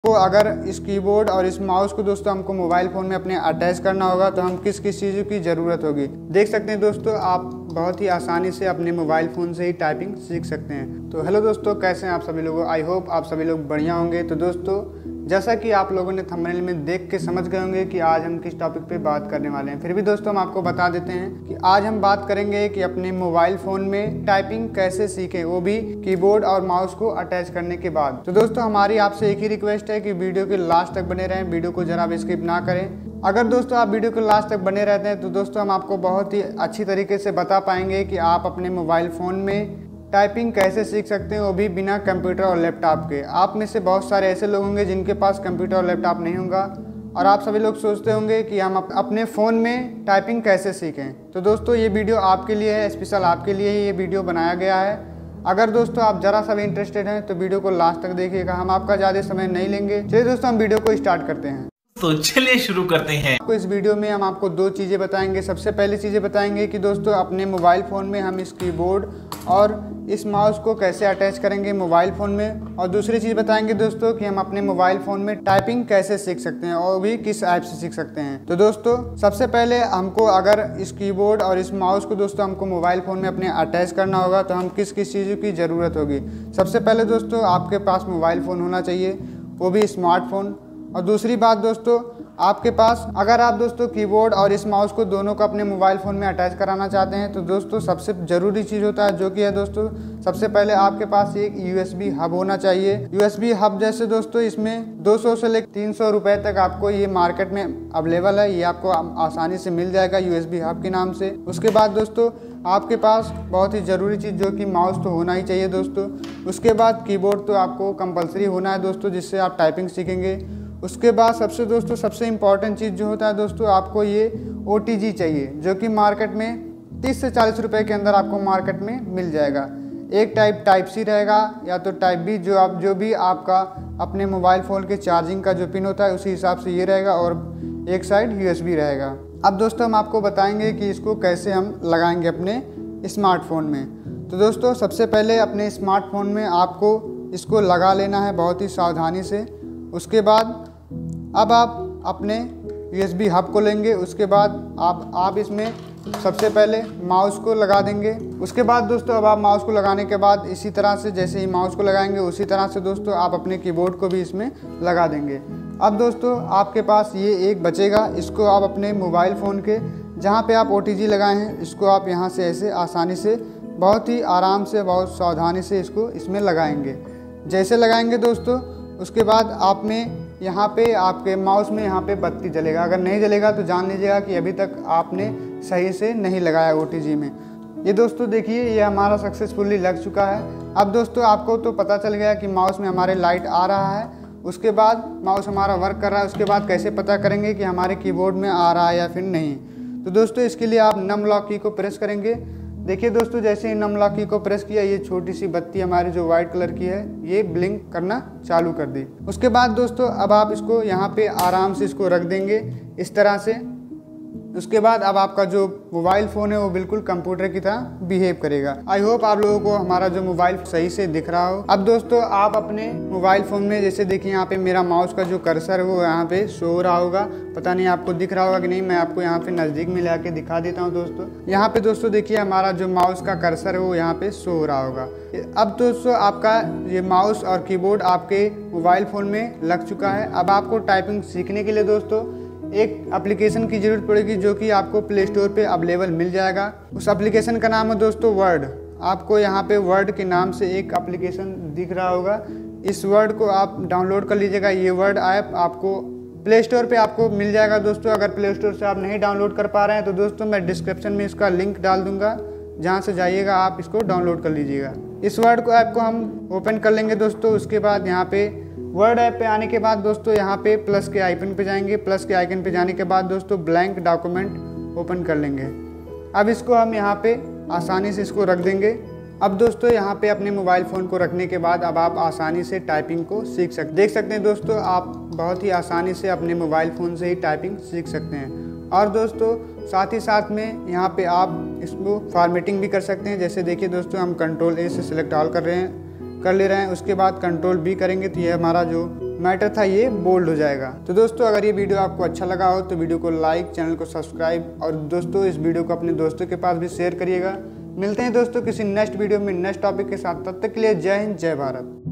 तो अगर इस कीबोर्ड और इस माउस को दोस्तों हमको मोबाइल फ़ोन में अपने अटैच करना होगा तो हम किस किस चीज़ों की ज़रूरत होगी। देख सकते हैं दोस्तों, आप बहुत ही आसानी से अपने मोबाइल फ़ोन से ही टाइपिंग सीख सकते हैं। तो हेलो दोस्तों, कैसे हैं आप सभी लोगों। आई होप आप सभी लोग बढ़िया होंगे। तो दोस्तों, जैसा कि आप लोगों ने थंबनेल में देख के समझ गए होंगे कि आज हम किस टॉपिक पे बात करने वाले हैं। फिर भी दोस्तों हम आपको बता देते हैं कि आज हम बात करेंगे कि अपने मोबाइल फ़ोन में टाइपिंग कैसे सीखें, वो भी कीबोर्ड और माउस को अटैच करने के बाद। तो दोस्तों हमारी आपसे एक ही रिक्वेस्ट है कि वीडियो के लास्ट तक बने रहें, वीडियो को जरा भी स्किप ना करें। अगर दोस्तों आप वीडियो के लास्ट तक बने रहते हैं तो दोस्तों हम आपको बहुत ही अच्छी तरीके से बता पाएंगे कि आप अपने मोबाइल फ़ोन में टाइपिंग कैसे सीख सकते हैं, वो भी बिना कंप्यूटर और लैपटॉप के। आप में से बहुत सारे ऐसे लोग होंगे जिनके पास कंप्यूटर और लैपटॉप नहीं होगा और आप सभी लोग सोचते होंगे कि हम अपने फ़ोन में टाइपिंग कैसे सीखें। तो दोस्तों ये वीडियो आपके लिए है, स्पेशल आपके लिए ही ये वीडियो बनाया गया है। अगर दोस्तों आप ज़रा सा भी इंटरेस्टेड हैं तो वीडियो को लास्ट तक देखिएगा, हम आपका ज़्यादा समय नहीं लेंगे। चलिए दोस्तों हम वीडियो को स्टार्ट करते हैं। तो चलिए शुरू करते हैं। तो इस वीडियो में हम आपको दो चीज़ें बताएंगे। सबसे पहली चीज़ें बताएंगे कि दोस्तों अपने मोबाइल फ़ोन में हम इस कीबोर्ड और इस माउस को कैसे अटैच करेंगे मोबाइल फ़ोन में, और दूसरी चीज़ बताएंगे दोस्तों कि हम अपने मोबाइल फ़ोन में टाइपिंग कैसे सीख सकते हैं और भी किस ऐप से सीख सकते हैं। तो दोस्तों सबसे पहले हमको अगर इस कीबोर्ड और इस माउस को दोस्तों हमको मोबाइल फ़ोन में अपने अटैच करना होगा तो हम किस किस चीज़ों की ज़रूरत होगी। सबसे पहले दोस्तों आपके पास मोबाइल फ़ोन होना चाहिए, वो भी स्मार्टफोन। और दूसरी बात दोस्तों, आपके पास अगर आप दोस्तों कीबोर्ड और इस माउस को दोनों को अपने मोबाइल फ़ोन में अटैच कराना चाहते हैं तो दोस्तों सबसे ज़रूरी चीज़ होता है जो कि है दोस्तों, सबसे पहले आपके पास एक USB हब होना चाहिए। USB हब जैसे दोस्तों इसमें 200 से लेकर 300 रुपये तक आपको ये मार्केट में अवेलेबल है, ये आपको आसानी से मिल जाएगा USB हब के नाम से। उसके बाद दोस्तों आपके पास बहुत ही ज़रूरी चीज़ जो कि माउस तो होना ही चाहिए दोस्तों। उसके बाद कीबोर्ड तो आपको कंपलसरी होना है दोस्तों, जिससे आप टाइपिंग सीखेंगे। उसके बाद सबसे इम्पॉर्टेंट चीज़ जो होता है दोस्तों, आपको ये OTG चाहिए जो कि मार्केट में 30 से 40 रुपये के अंदर आपको मार्केट में मिल जाएगा। एक टाइप C रहेगा या तो टाइप B, जो भी आपका अपने मोबाइल फ़ोन के चार्जिंग का जो पिन होता है उसी हिसाब से ये रहेगा, और एक साइड USB रहेगा। अब दोस्तों हम आपको बताएंगे कि इसको कैसे हम लगाएंगे अपने स्मार्टफोन में। तो दोस्तों सबसे पहले अपने स्मार्टफोन में आपको इसको लगा लेना है बहुत ही सावधानी से। उसके बाद अब आप अपने USB हब को लेंगे। उसके बाद आप इसमें सबसे पहले माउस को लगा देंगे। उसके बाद दोस्तों अब आप माउस को लगाने के बाद इसी तरह से जैसे ही माउस को लगाएंगे उसी तरह से दोस्तों आप अपने कीबोर्ड को भी इसमें लगा देंगे। अब दोस्तों आपके पास ये एक बचेगा, इसको आप अपने मोबाइल फ़ोन के जहाँ पे आप OTG लगाए हैं इसको आप यहाँ से ऐसे आसानी से बहुत ही आराम से बहुत सावधानी से इसको इसमें लगाएंगे। जैसे लगाएंगे दोस्तों उसके बाद आप में यहाँ पे आपके माउस में यहाँ पे बत्ती जलेगा। अगर नहीं जलेगा तो जान लीजिएगा कि अभी तक आपने सही से नहीं लगाया OTG में। ये दोस्तों देखिए ये हमारा सक्सेसफुली लग चुका है। अब दोस्तों आपको तो पता चल गया कि माउस में हमारे लाइट आ रहा है, उसके बाद माउस हमारा वर्क कर रहा है। उसके बाद कैसे पता करेंगे कि हमारे कीबोर्ड में आ रहा है या फिर नहीं। तो दोस्तों इसके लिए आप नम लॉक की को प्रेस करेंगे। देखिए दोस्तों जैसे ही नम लॉक की को प्रेस किया ये छोटी सी बत्ती हमारी जो वाइट कलर की है ये ब्लिंक करना चालू कर दी। उसके बाद दोस्तों अब आप इसको यहाँ पे आराम से इसको रख देंगे इस तरह से। उसके बाद अब आपका जो मोबाइल फ़ोन है वो बिल्कुल कंप्यूटर की तरह बिहेव करेगा। आई होप आप लोगों को हमारा जो मोबाइल सही से दिख रहा हो। अब दोस्तों आप अपने मोबाइल फ़ोन में जैसे देखिए यहाँ पे मेरा माउस का जो कर्सर है वो यहाँ पे शो हो रहा होगा, पता नहीं आपको दिख रहा होगा कि नहीं। मैं आपको यहाँ पे नज़दीक में ला के दिखा देता हूँ दोस्तों। यहाँ पे दोस्तों देखिए हमारा जो माउस का कर्सर है वो यहाँ पे शो हो रहा होगा। अब दोस्तों आपका ये माउस और कीबोर्ड आपके मोबाइल फ़ोन में लग चुका है। अब आपको टाइपिंग सीखने के लिए दोस्तों एक एप्लीकेशन की ज़रूरत पड़ेगी जो कि आपको प्ले स्टोर पे अवेलेबल मिल जाएगा। उस एप्लीकेशन का नाम है दोस्तों वर्ड। आपको यहाँ पे वर्ड के नाम से एक एप्लीकेशन दिख रहा होगा, इस वर्ड को आप डाउनलोड कर लीजिएगा। ये वर्ड ऐप आपको प्ले स्टोर पे आपको मिल जाएगा दोस्तों। अगर प्ले स्टोर से आप नहीं डाउनलोड कर पा रहे हैं तो दोस्तों मैं डिस्क्रिप्शन में इसका लिंक डाल दूँगा, जहाँ से जाइएगा आप इसको डाउनलोड कर लीजिएगा। इस वर्ड को ऐप को हम ओपन कर लेंगे दोस्तों। उसके बाद यहाँ पे वर्ड ऐप पे आने के बाद दोस्तों यहाँ पे प्लस के आइकन पे जाएंगे। प्लस के आइकन पे जाने के बाद दोस्तों ब्लैंक डॉक्यूमेंट ओपन कर लेंगे। अब इसको हम यहाँ पे आसानी से इसको रख देंगे। अब दोस्तों यहाँ पे अपने मोबाइल फ़ोन को रखने के बाद अब आप आसानी से टाइपिंग को सीख सकते। देख सकते हैं दोस्तों आप बहुत ही आसानी से अपने मोबाइल फ़ोन से ही टाइपिंग सीख सकते हैं। और दोस्तों साथ ही साथ में यहाँ पे आप इसको फॉर्मेटिंग भी कर सकते हैं। जैसे देखिए दोस्तों हम Ctrl A से सिलेक्ट ऑल कर ले रहे हैं। उसके बाद Ctrl B करेंगे तो ये हमारा जो मैटर था ये बोल्ड हो जाएगा। तो दोस्तों अगर ये वीडियो आपको अच्छा लगा हो तो वीडियो को लाइक, चैनल को सब्सक्राइब और दोस्तों इस वीडियो को अपने दोस्तों के पास भी शेयर करिएगा। मिलते हैं दोस्तों किसी नेक्स्ट वीडियो में नेक्स्ट टॉपिक के साथ, तब तक के लिए जय हिंद, जय भारत।